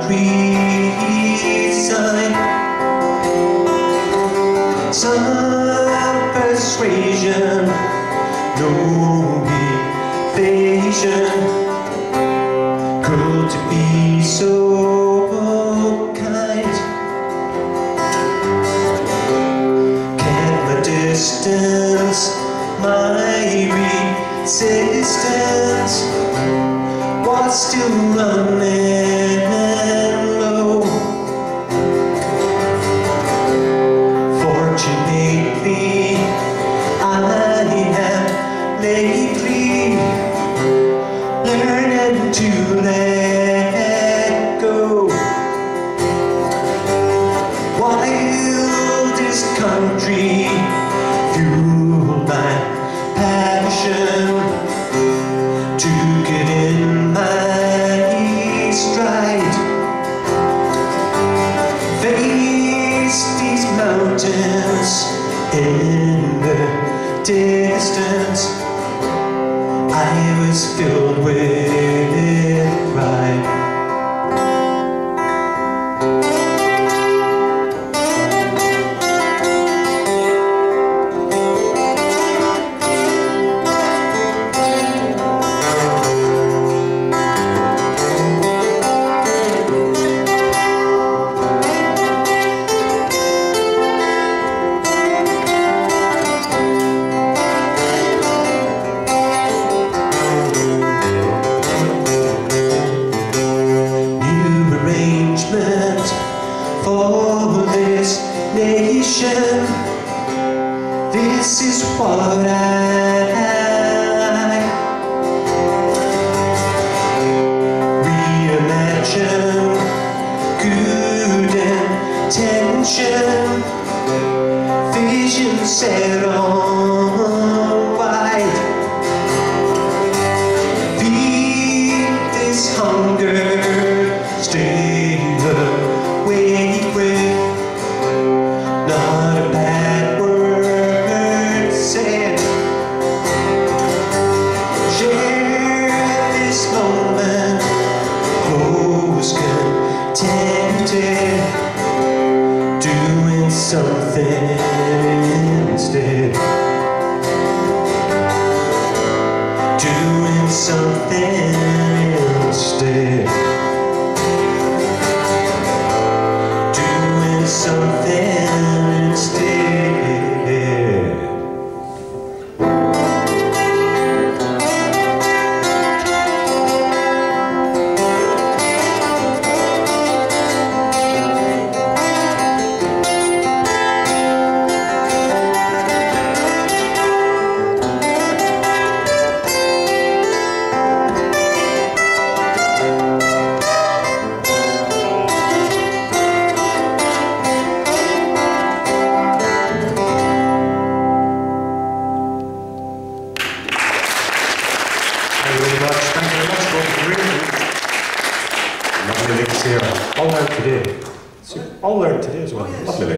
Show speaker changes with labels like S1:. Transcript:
S1: resign. Some persuasion, no evasion, cruel to be so kind. Can't my distance, my resistance was still running low. Fortunately, I have lately learned to let go. Wildest country, fueled by passion, took it in my stride. Face these mountains in the distance. I was filled with pride. For this nation, this is what I reimagine. Good intention, vision set on wide. Feed this hunger, stay awake with not a bad word said. Share this moment, close contented, doing something instead. Doing something instead. Something instead.
S2: Thank you very much. Thank you very much. Lovely lyrics here. All learned today. All learned today as well. Lovely lyrics.